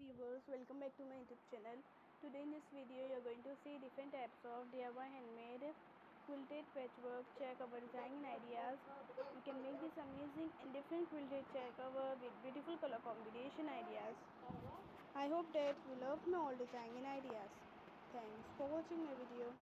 viewers, welcome back to my YouTube channel. Today in this video you are going to see different types of DIY handmade quilted patchwork chair cover design ideas. You can make this amazing and different quilted chair cover with beautiful color combination ideas. I hope that you love my all design and ideas. Thanks for watching my video.